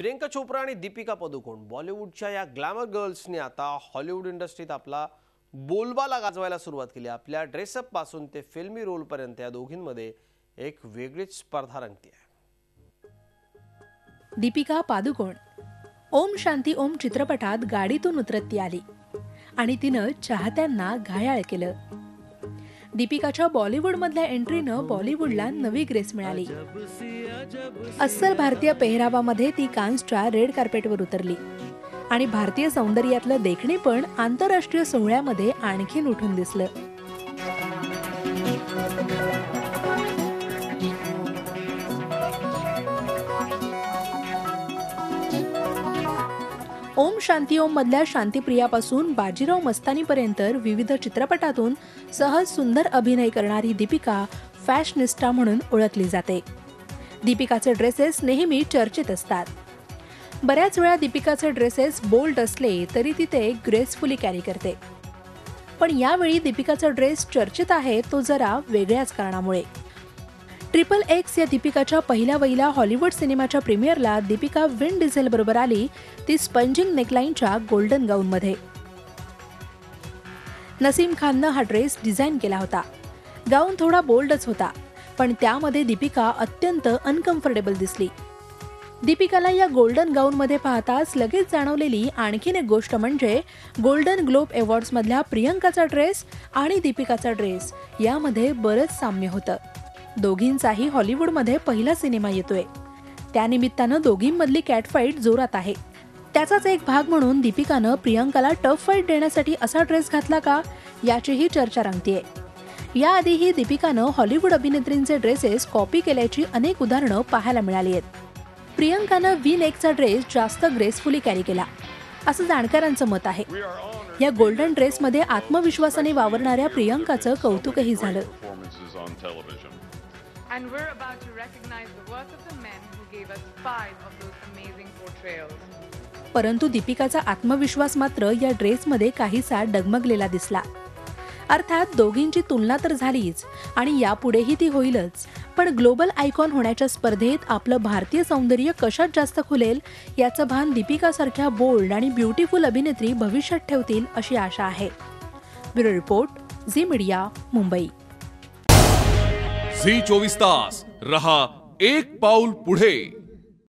प्रियंका चोप्रा आणि दीपिका पदुकोण बॉलिवूडच्या या ग्लॅमर गर्ल्सनी आता हॉलिवूड इंडस्ट्रीत आपला बोलबाला गाजवायला सुरुवात केली। आपल्या ड्रेसअप पासून ते फिल्मी रोल पर्यंत या दोघींमध्ये एक वेगळीच स्पर्धा रंगते आहे। दीपिका पादुकोण ओम शांती ओम चित्रपटात गाडीतून उतरत ती आली आणि तिनं चाहत्यांना घायाळ केलं। दीपिकाच्या बॉलिवूड मधल्या एंट्रीनं बॉलिवूडला नवी ग्रेस मिळाली। अस्सल भारतीय पेहरावामध्ये ती कान्सच्या रेड कार्पेटवर उतरली आणि भारतीय सौंदर्यातलं देखणेपण आंतरराष्ट्रीय सोहळ्यामध्ये आणखीन उठून दिसलं। ओम शांती ओम मधल्या शांतिप्रियापासून बाजीराव मस्तानीपर्यंत विविध चित्रपटातून सहज सुंदर अभिनय करणारी दीपिका फॅशनिस्टा म्हणून ओळखली जाते। दीपिकाचे ड्रेसेस नेहमी चर्चेत असतात। बऱ्याच वेळा दीपिकाचे ड्रेसेस बोल्ड असले तरी ती ते ग्रेसफुली कॅरी करते, पण यावेळी दीपिकाचा ड्रेस चर्चेत आहे तो जरा वेगळ्याच कारणामुळे। XXX या दीपिकाच्या पहिल्या वहिल्या हॉलिवूड सिनेमाच्या प्रीमियरला दीपिका विन डिझेल बरोबर आली, ती स्पंजिंग नेकलाइनच्या गोल्डन गाऊनमध्ये। नसीम खाननं हा ड्रेस डिझाईन केला होता। गाऊन थोडा बोल्डच होता, पण त्यामध्ये दीपिका अत्यंत अनकम्फर्टेबल दिसली। दीपिकाला या गोल्डन गाऊनमध्ये पाहताच लगेच जाणवलेली आणखीन एक गोष्ट म्हणजे गोल्डन ग्लोब अवॉर्ड्स मधल्या प्रियंकाचा ड्रेस आणि दीपिकाचा ड्रेस यामध्ये बरंच साम्य होतं। दोघींचाही हॉलिवूडमध्ये पहिला सिनेमा येतोय, त्यानिमित्तानं दोघींमधली कॅटफाईट जोरात आहे। त्याचाच एक भाग म्हणून दीपिकानं प्रियंकाला टफ फाईट देण्यासाठी असा ड्रेस घातला का याचीही चर्चा रंगतीये। याआधीही दीपिकानं हॉलिवूड अभिनेत्रींचे ड्रेसेस कॉपी केल्याची अनेक उदाहरणं पाहायला मिळाली आहेत। प्रियंकानं V-नेकचा ड्रेस जास्त ग्रेसफुली कॅरी केला असं जाणकारांचं मत आहे। या गोल्डन ड्रेसमध्ये आत्मविश्वासाने वावरणाऱ्या प्रियंकाचं कौतुकही झालं। And we're about to recognize the work of the men who gave us 5 of those amazing portrayals. परंतु दीपिकाचा आत्मविश्वास मात्र या ड्रेसमध्ये काहीसा डगमगलेला दिसला। अर्थात दोघींची तुलना तर झालीच आणि यापुढेही ती होईलच, पण ग्लोबल आयकॉन होण्याच्या स्पर्धेत आपलं भारतीय सौंदर्य कशात जास्त खुलेल याचं भान दीपिकासारख्या बोल्ड आणि ब्युटिफुल अभिनेत्री भविष्यात ठेवतील अशी आशा आहे। Bureau report, Zee media, Mumbai. Zee 24 तास रहा एक पाऊल पुढे।